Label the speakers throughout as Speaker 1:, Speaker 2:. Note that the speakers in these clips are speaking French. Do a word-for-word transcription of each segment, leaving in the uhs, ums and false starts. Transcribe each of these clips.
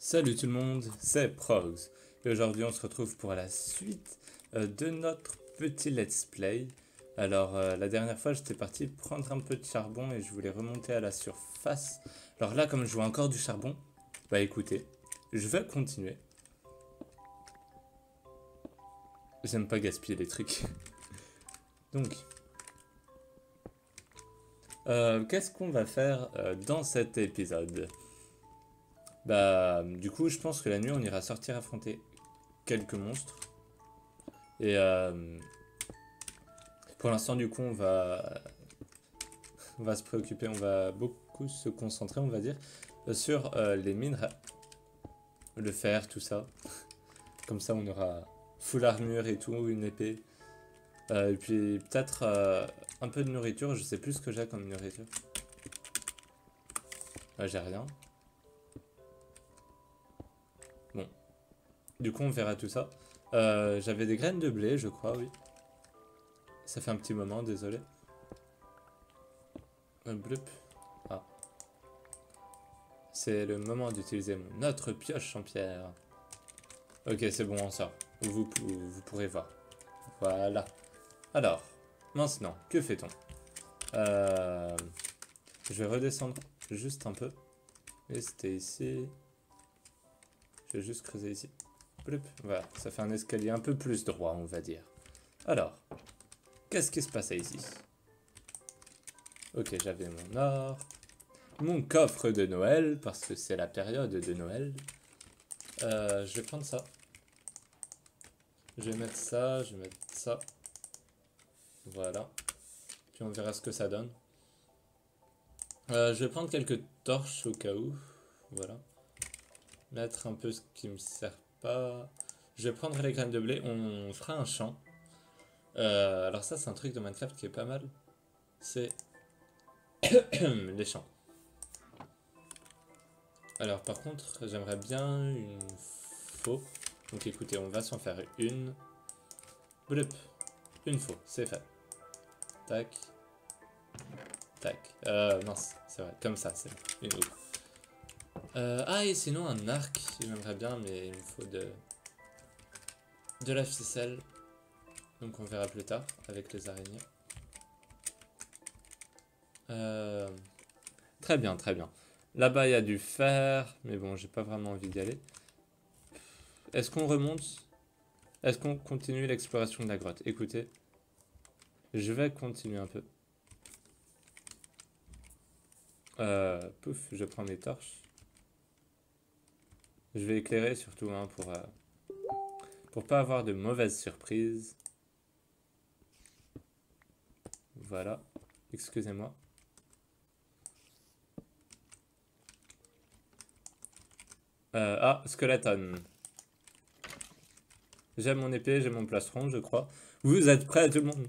Speaker 1: Salut tout le monde, c'est Progs et aujourd'hui on se retrouve pour la suite euh, de notre petit let's play. Alors euh, la dernière fois j'étais parti prendre un peu de charbon et je voulais remonter à la surface. Alors là comme je vois encore du charbon, bah écoutez, je vais continuer. J'aime pas gaspiller les trucs. Donc, euh, qu'est-ce qu'on va faire euh, dans cet épisode? Bah du coup je pense que la nuit on ira sortir affronter quelques monstres. Et euh, pour l'instant, du coup, on va, on va se préoccuper, on va beaucoup se concentrer, on va dire, sur euh, les minerais, le fer, tout ça. Comme ça, on aura full armure et tout, une épée. Euh, et puis peut-être euh, un peu de nourriture, je sais plus ce que j'ai comme nourriture. Euh, j'ai rien. Bon, du coup, on verra tout ça. Euh, J'avais des graines de blé, je crois, oui. Ça fait un petit moment, désolé. Un blup. Ah. C'est le moment d'utiliser notre pioche en pierre. Ok, c'est bon, on sort. Vous, vous pourrez voir. Voilà. Alors, maintenant, que fait-on? euh, Je vais redescendre juste un peu. Et c'était ici. Je vais juste creuser ici. Blup. Voilà, ça fait un escalier un peu plus droit, on va dire. Alors, qu'est-ce qui se passait ici? Ok, j'avais mon or. Mon coffre de Noël, parce que c'est la période de Noël. Euh, je vais prendre ça. Je vais mettre ça, je vais mettre ça. Voilà. Puis on verra ce que ça donne. Euh, je vais prendre quelques torches au cas où. Voilà. Mettre un peu ce qui me sert pas. Je vais prendre les graines de blé. On fera un champ. Euh, alors ça, c'est un truc de Minecraft qui est pas mal. C'est les champs. Alors par contre, j'aimerais bien une faux. Donc écoutez, on va s'en faire une. Blup. Une faux, c'est fait. Tac. Tac. Euh, mince, c'est vrai. Comme ça, c'est une autre. Euh, ah, et sinon un arc, j'aimerais bien, mais il me faut de, de la ficelle. Donc on verra plus tard avec les araignées. Euh, très bien, très bien. Là-bas, il y a du fer, mais bon, j'ai pas vraiment envie d'y aller. Est-ce qu'on remonte? Est-ce qu'on continue l'exploration de la grotte? Écoutez, je vais continuer un peu. Euh, pouf, je prends mes torches. Je vais éclairer surtout hein, pour, euh, pour pas avoir de mauvaises surprises. Voilà, excusez-moi. Euh, ah, skeleton. J'ai mon épée, j'ai mon plastron, je crois. Vous êtes prêts, tout le monde?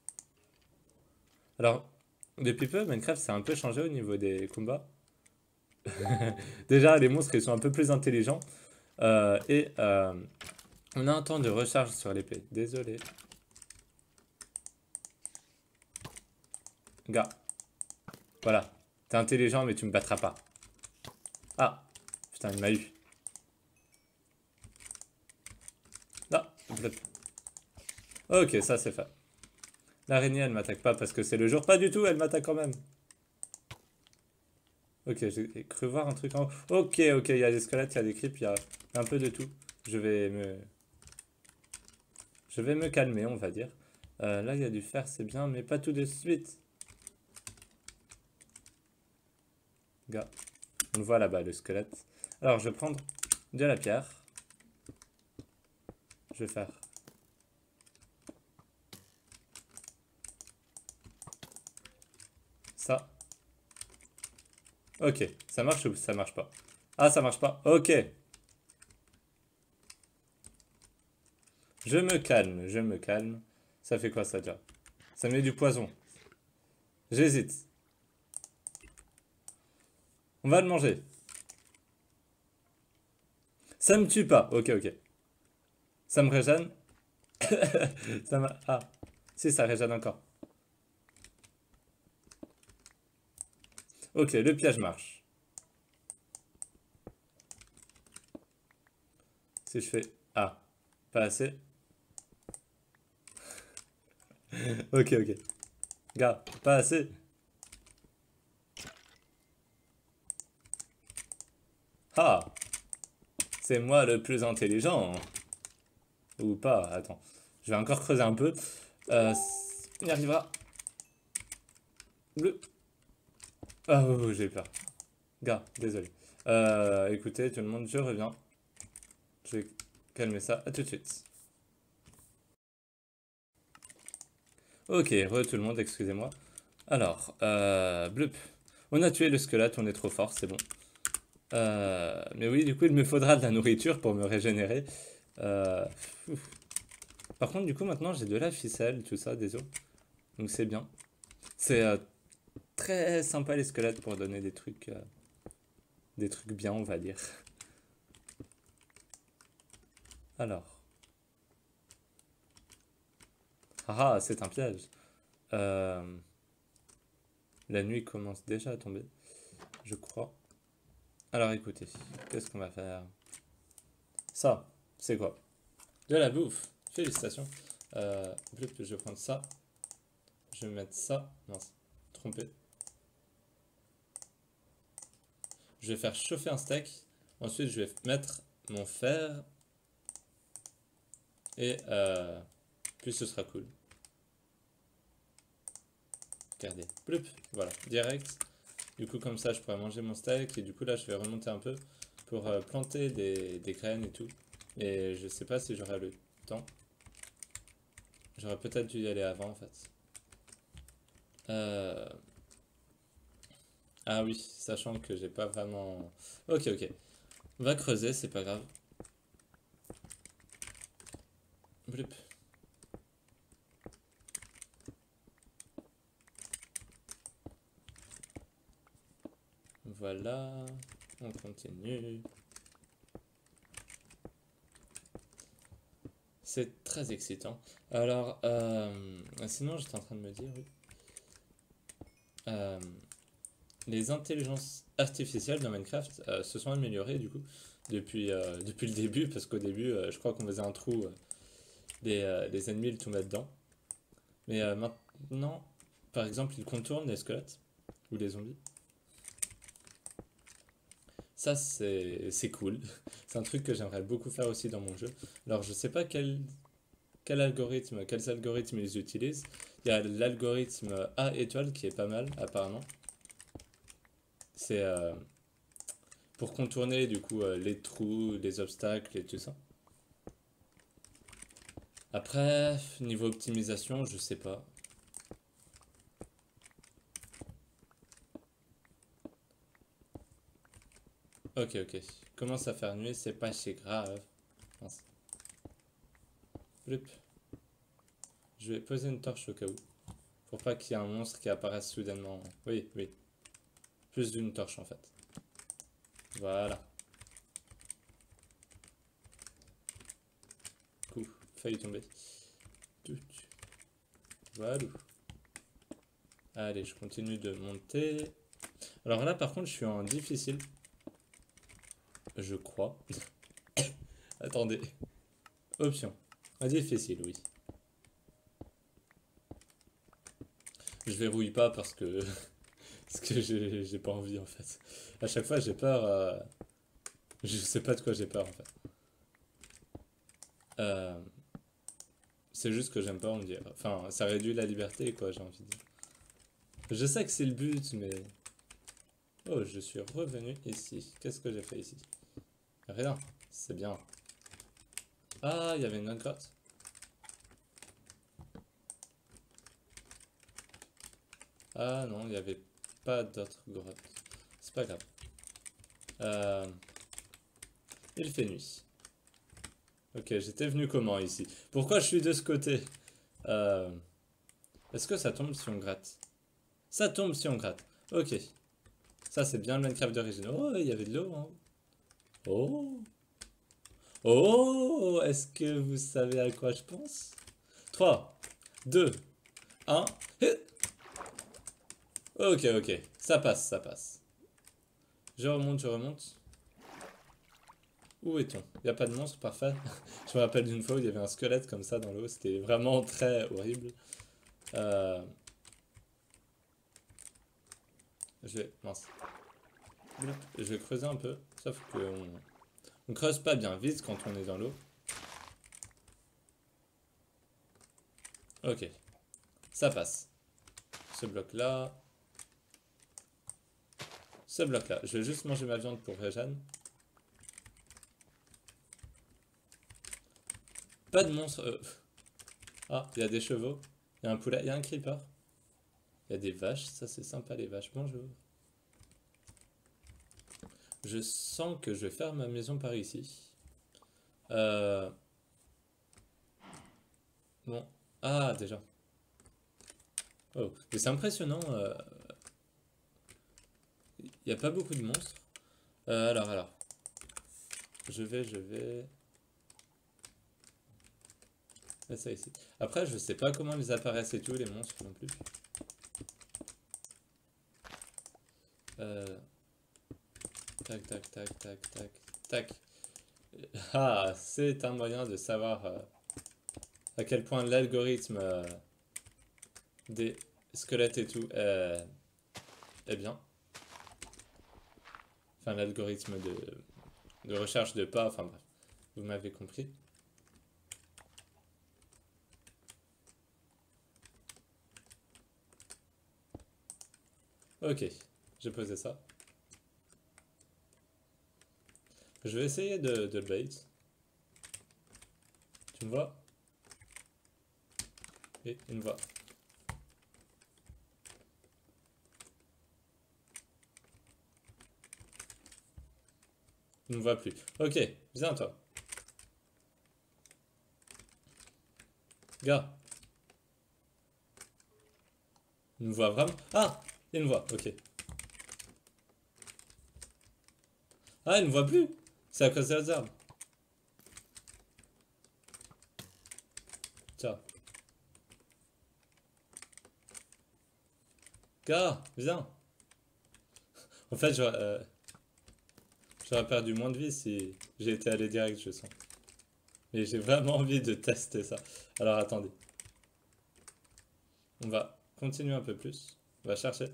Speaker 1: Alors, depuis peu, Minecraft s'est un peu changé au niveau des combats. Déjà, les monstres, ils sont un peu plus intelligents. Euh, et euh, on a un temps de recharge sur l'épée. Désolé. Gars. Voilà. T'es intelligent, mais tu me battras pas. Ah. Putain, il m'a eu. Là. Ok, ça c'est fait. L'araignée, elle m'attaque pas parce que c'est le jour. Pas du tout, elle m'attaque quand même. Ok, j'ai cru voir un truc en haut. Ok, ok, il y a des squelettes, il y a des creeps, il y a un peu de tout. Je vais me... Je vais me calmer, on va dire. Euh, là, il y a du fer, c'est bien, mais pas tout de suite. Gars, on le voit là-bas, le squelette. Alors, je vais prendre de la pierre. Je vais faire... ça. Ok, ça marche ou ça marche pas? Ah, ça marche pas. Ok. Je me calme, je me calme. Ça fait quoi ça déjà? Ça met du poison. J'hésite. On va le manger. Ça me tue pas. Ok, ok. Ça me régène. Ça m'a... Ah. Si, ça régène encore. Ok, le piège marche. Si je fais... Ah, pas assez. Ok, ok. Gars, pas assez. Ah, c'est moi le plus intelligent. Ou pas, attends. Je vais encore creuser un peu. Euh, on y arrivera. Bleu. Ah, oh, oh, j'ai peur. Gars, désolé. Euh, écoutez, tout le monde, je reviens. Je vais calmer ça. À tout de suite. Ok, re tout le monde, excusez-moi. Alors, euh, blup. On a tué le squelette, on est trop fort, c'est bon. Euh, mais oui, du coup, il me faudra de la nourriture pour me régénérer. Euh, ouf. Par contre, du coup, maintenant, j'ai de la ficelle, tout ça, des os. Donc c'est bien. C'est euh, très sympa les squelettes pour donner des trucs, euh, des trucs bien, on va dire. Alors. Ah, ah, c'est un piège. Euh, la nuit commence déjà à tomber, je crois. Alors écoutez, qu'est-ce qu'on va faire? Ça, c'est quoi? De la bouffe. Félicitations. Euh, je vais prendre ça. Je vais mettre ça. Mince, trompé. Je vais faire chauffer un steak. Ensuite, je vais mettre mon fer. Et euh, puis ce sera cool. Regardez. Plup. Voilà, direct. Du coup, comme ça, je pourrais manger mon steak. Et du coup, là, je vais remonter un peu pour euh, planter des, des graines et tout. Et je sais pas si j'aurai le temps. J'aurais peut-être dû y aller avant, en fait. Euh... Ah oui, sachant que j'ai pas vraiment... Ok, ok. On va creuser, c'est pas grave. Blup. Voilà. On continue. C'est très excitant. Alors, euh, sinon, j'étais en train de me dire, oui. Euh, les intelligences artificielles dans Minecraft euh, se sont améliorées, du coup, depuis, euh, depuis le début, parce qu'au début, euh, je crois qu'on faisait un trou, euh, les, euh, les ennemis le tombaient dedans. Mais euh, maintenant, par exemple, ils contournent les squelettes, ou les zombies. Ça, c'est c'est cool. C'est un truc que j'aimerais beaucoup faire aussi dans mon jeu. Alors, je sais pas quel, quel algorithme, quels algorithmes ils utilisent. Il y a l'algorithme A étoile qui est pas mal, apparemment. C'est euh, pour contourner, du coup, euh, les trous, les obstacles et tout ça. Après, niveau optimisation, je sais pas. Ok, ok. Commence à faire nuit, c'est pas si grave. Mince. Blup. Je vais poser une torche au cas où. Pour pas qu'il y ait un monstre qui apparaisse soudainement. Oui, oui. Plus d'une torche en fait. Voilà. Coup, failli tomber. Voilà. Allez, je continue de monter. Alors là, par contre, je suis en difficile. Je crois. Attendez. Option. En difficile, oui. Je verrouille pas parce que... parce que j'ai j'ai pas envie, en fait. À chaque fois, j'ai peur... euh, Je sais pas de quoi j'ai peur, en fait. Euh... C'est juste que j'aime pas, on dirait. Enfin, ça réduit la liberté, quoi, j'ai envie de dire. Je sais que c'est le but, mais... Oh, je suis revenu ici. Qu'est-ce que j'ai fait ici? Rien. C'est bien. Ah, il y avait une autre grotte. Ah non, il n'y avait pas d'autres grottes. C'est pas grave. Euh... Il fait nuit. Ok, j'étais venu comment ici? Pourquoi je suis de ce côté? Euh... Est-ce que ça tombe si on gratte? Ça tombe si on gratte. Ok. Ça, c'est bien le Minecraft d'origine. Oh, il y avait de l'eau, hein. Oh. Oh, est-ce que vous savez à quoi je pense? Trois, deux, un. Ok, ok. Ça passe, ça passe. Je remonte, je remonte. Où est-on? Il n'y a pas de monstre, parfait. Je me rappelle d'une fois où il y avait un squelette comme ça dans l'eau, c'était vraiment très horrible. Euh... Je vais... Mince. Je vais creuser un peu, sauf qu'on on creuse pas bien vite quand on est dans l'eau. Ok, ça passe. Ce bloc-là. Ce bloc-là. Je vais juste manger ma viande pour Réjeanne. Pas de monstre. Euh... Ah, il y a des chevaux. Il y a un poulet. Il y a un creeper. Il y a des vaches. Ça, c'est sympa, les vaches. Bonjour. Je sens que je vais faire ma maison par ici. Euh... Bon. Ah, déjà. Oh, mais c'est impressionnant. euh, Il n'y a pas beaucoup de monstres. Euh, alors, alors. Je vais, je vais... Mettre ça ici. Après, je sais pas comment ils apparaissent et tout, les monstres non plus. Euh... Tac, tac, tac, tac, tac, tac. Ah, c'est un moyen de savoir euh, à quel point l'algorithme euh, des squelettes et tout euh, est bien. Enfin, l'algorithme de, de recherche de pas, enfin bref, vous m'avez compris. Ok, j'ai posé ça. Je vais essayer de, de le bait. Tu me vois? Et il me voit. Il me voit plus. Ok, viens toi. Gars. Il me voit vraiment? Ah! Il me voit, ok. Ah, il me voit plus! C'est à cause des arbres. Tiens. Gars, viens! En fait, j'aurais euh, j'aurais perdu moins de vie si j'ai été allé direct, je sens. Mais j'ai vraiment envie de tester ça. Alors attendez. On va continuer un peu plus. On va chercher.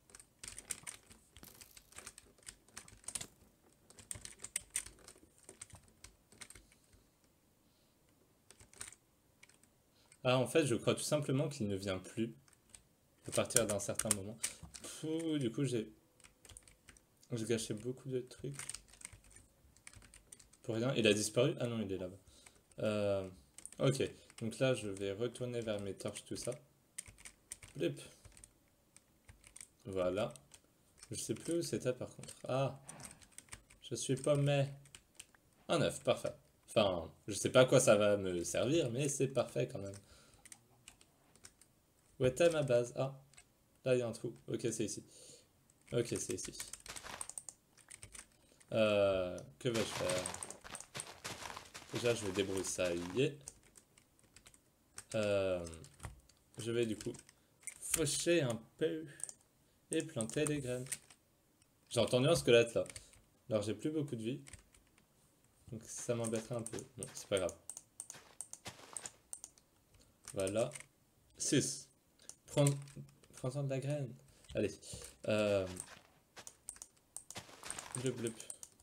Speaker 1: Ah, en fait, je crois tout simplement qu'il ne vient plus à partir d'un certain moment. Pouh, du coup, j'ai j'ai gâché beaucoup de trucs. Pour rien. Il a disparu? Ah non, il est là-bas. Euh, ok. Donc là, je vais retourner vers mes torches, tout ça. Blip. Voilà. Je sais plus où c'était par contre. Ah, je suis paumé. Un œuf, parfait. Enfin, je sais pas à quoi ça va me servir, mais c'est parfait quand même. Où était ma base? Ah, là il y a un trou. Ok, c'est ici. Ok, c'est ici. Euh, que vais-je faire? Déjà, je vais débroussailler. Euh, je vais du coup faucher un peu et planter des graines. J'ai entendu un squelette là. Alors j'ai plus beaucoup de vie. Donc ça m'embêterait un peu. Bon, c'est pas grave. Voilà. six. Prends... Prends-en de la graine. Allez. Euh... Blup, blup.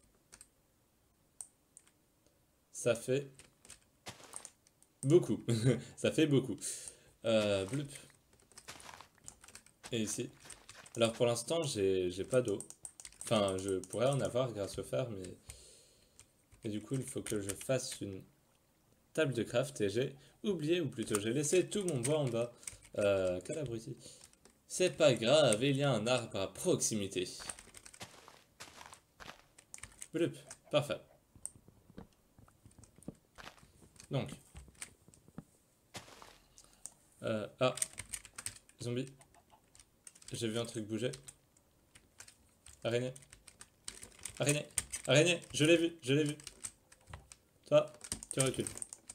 Speaker 1: Ça fait... Beaucoup. Ça fait beaucoup. Euh, blup. Et ici. Alors pour l'instant, j'ai j'ai pas d'eau. Enfin, je pourrais en avoir grâce au fer, mais... Et du coup, il faut que je fasse une table de craft. Et j'ai oublié, ou plutôt j'ai laissé tout mon bois en bas. Euh, quel abruti. C'est pas grave, il y a un arbre à proximité. Blup, parfait. Donc. Euh, ah. Zombie. J'ai vu un truc bouger. Araignée. Araignée. Araignée. Je l'ai vu. Je l'ai vu. Toi, tu recules.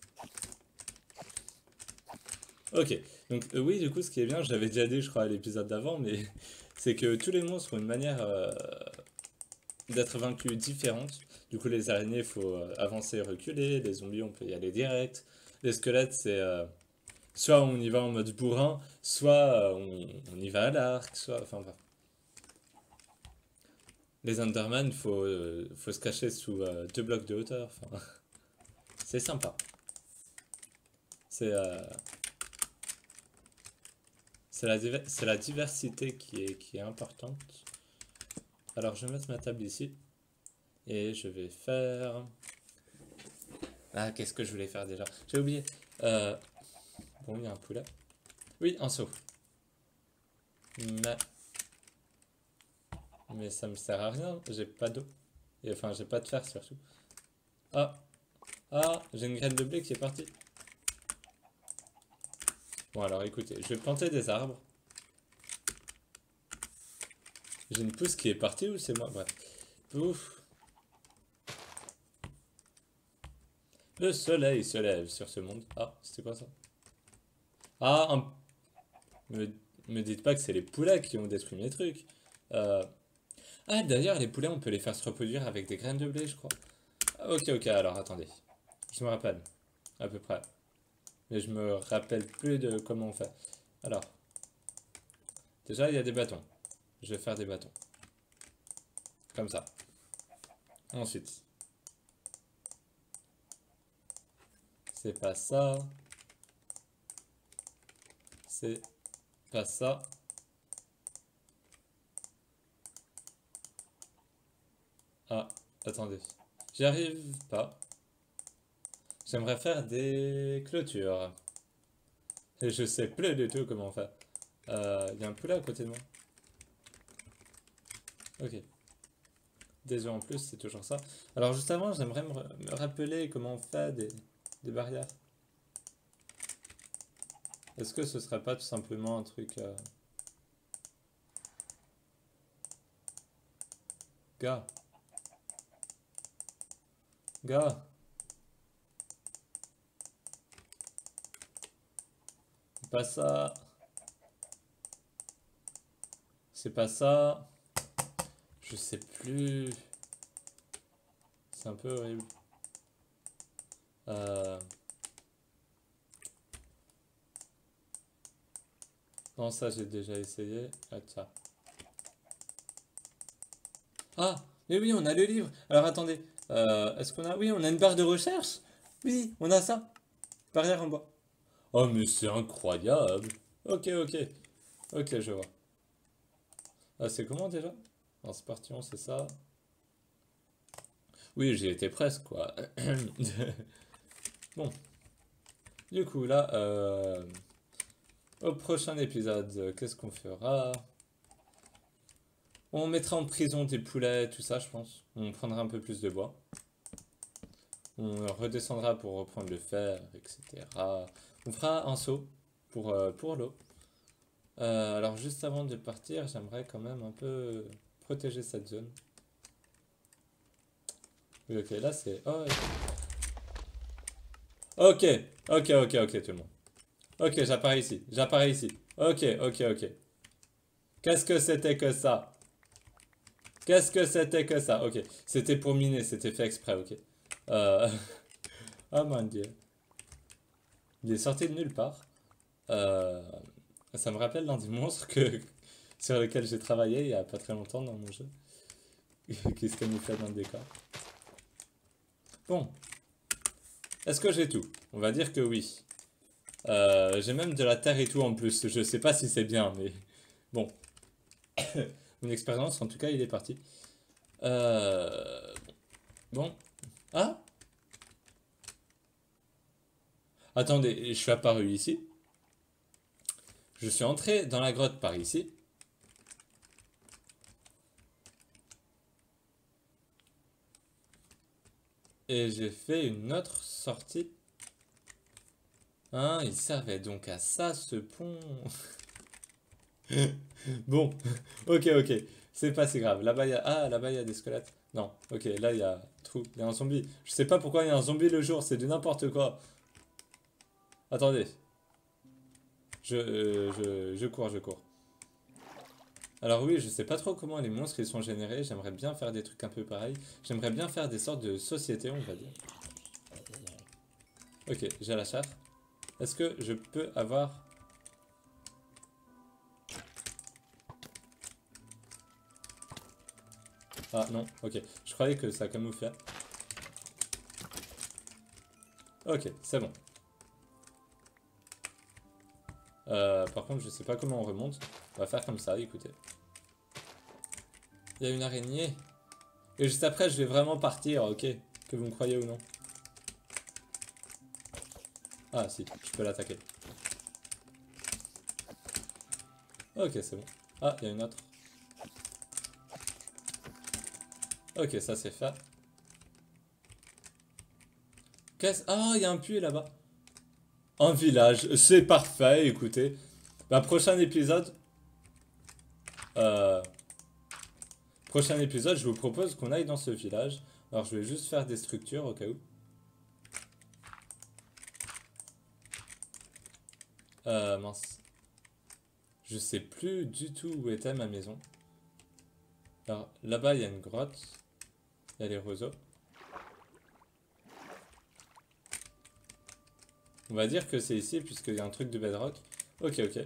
Speaker 1: Ok. Donc euh, oui, du coup, ce qui est bien, je l'avais déjà dit, je crois, à l'épisode d'avant, mais c'est que tous les monstres ont une manière... Euh, d'être vaincues différentes. Du coup, les araignées, il faut euh, avancer et reculer. Les zombies, on peut y aller direct. Les squelettes, c'est euh, soit on y va en mode bourrin, soit euh, on, on y va à l'arc, soit... Enfin, bref. Les Enderman, faut, euh, faut se cacher sous euh, deux blocs de hauteur. Enfin, c'est sympa. C'est euh, c'est la, diver- c'est la diversité qui est, qui est importante. Alors, je vais mettre ma table ici. Et je vais faire... Ah, qu'est-ce que je voulais faire déjà? J'ai oublié. Euh, Bon, il y a un poulet. Oui, un seau. Mais... Mais ça me sert à rien. J'ai pas d'eau. Et enfin, j'ai pas de fer surtout. Ah! Ah! J'ai une graine de blé qui est partie. Bon, alors écoutez, je vais planter des arbres. J'ai une pousse qui est partie ou c'est moi? Bref. Ouf! Le soleil se lève sur ce monde. Ah, c'était quoi ça? Ah, un... Me, me dites pas que c'est les poulets qui ont détruit mes trucs. Euh... Ah, d'ailleurs, les poulets, on peut les faire se reproduire avec des graines de blé, je crois. Ah, ok, ok, alors attendez. Je me rappelle, à peu près. Mais je me rappelle plus de comment on fait. Alors, déjà, il y a des bâtons. Je vais faire des bâtons. Comme ça. Ensuite. C'est pas ça. C'est pas ça. Ah, attendez. J'y arrive pas. J'aimerais faire des clôtures. Et je sais plus du tout comment faire. Euh, il y a un poulet à côté de moi. Ok. Des œufs en plus, c'est toujours ça. Alors juste avant, j'aimerais me, me rappeler comment on fait des, des barrières. Est-ce que ce serait pas tout simplement un truc... Euh... Gars. Gars. C'est pas ça. C'est pas ça. Je sais plus. C'est un peu horrible. Euh... Non, ça j'ai déjà essayé. Ah, tiens. Ah, mais oui, on a le livre. Alors attendez. Euh, est-ce qu'on a... Oui, on a une barre de recherche. Oui, on a ça. Barrière en bas. Oh, mais c'est incroyable. Ok, ok. Ok, je vois. Ah, c'est comment déjà? Non, c'est parti, on sait ça. Oui, j'y étais presque, quoi. Bon. Du coup, là, euh, au prochain épisode, euh, qu'est-ce qu'on fera? On mettra en prison des poulets, tout ça, je pense. On prendra un peu plus de bois. On redescendra pour reprendre le fer, et cetera. On fera un saut pour, euh, pour l'eau. Euh, alors, juste avant de partir, j'aimerais quand même un peu protéger cette zone. Oui, ok, là c'est... Oh, ok, ok, ok, ok, tout le monde. Ok, j'apparais ici, j'apparais ici. Ok, ok, ok. Qu'est-ce que c'était que ça? Qu'est-ce que c'était que ça? Ok, c'était pour miner, c'était fait exprès, ok. Euh... Oh mon dieu. Il est sorti de nulle part. Euh... Ça me rappelle l'un des monstres que... sur lequel j'ai travaillé il y a pas très longtemps dans mon jeu. Qui se camouflait dans le décor. Bon. Est-ce que j'ai tout? On va dire que oui. Euh, j'ai même de la terre et tout en plus. Je sais pas si c'est bien, mais bon. Mon expérience, en tout cas, il est parti. Euh... Bon. Ah? Attendez, je suis apparu ici. Je suis entré dans la grotte par ici. Et j'ai fait une autre sortie. Hein, il servait donc à ça, ce pont. Bon, ok, ok. C'est pas si grave. Là-bas, il y a... Ah, là-bas, il y a des squelettes. Non, ok, là, il y a... Trou. Il y a un zombie. Je sais pas pourquoi il y a un zombie le jour, c'est du n'importe quoi. Attendez. Je, euh, je, je cours, je cours. Alors oui, je sais pas trop comment les monstres ils sont générés. J'aimerais bien faire des trucs un peu pareils. J'aimerais bien faire des sortes de sociétés, on va dire. Ok, j'ai la chatte. Est-ce que je peux avoir... Ah non, ok. Je croyais que ça camouflait. Ok, c'est bon. Euh, par contre, je sais pas comment on remonte. On va faire comme ça, écoutez. Il y a une araignée. Et juste après, je vais vraiment partir, ok. Que vous me croyez ou non. Ah si, je peux l'attaquer. Ok, c'est bon. Ah, il y a une autre. Ok, ça c'est fait. Qu'est-ce... Ah, il y a un puits là-bas. Un village, c'est parfait, écoutez. Bah, prochain épisode... Euh... Prochain épisode, je vous propose qu'on aille dans ce village. Alors, je vais juste faire des structures au cas où. Euh, mince. Je sais plus du tout où était ma maison. Alors, là-bas, il y a une grotte. Il y a les roseaux. On va dire que c'est ici, puisqu'il y a un truc de bedrock. Ok, ok.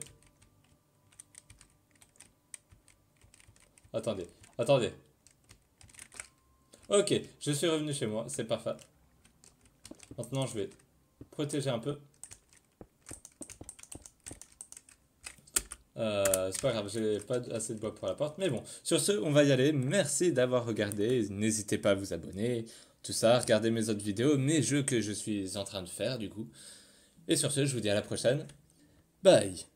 Speaker 1: Attendez, attendez. Ok, je suis revenu chez moi, c'est parfait. Maintenant, je vais protéger un peu. Euh, c'est pas grave, j'ai pas assez de bois pour la porte. Mais bon, sur ce, on va y aller. Merci d'avoir regardé. N'hésitez pas à vous abonner. Tout ça, regardez mes autres vidéos, mes jeux que je suis en train de faire du coup. Et sur ce, je vous dis à la prochaine. Bye!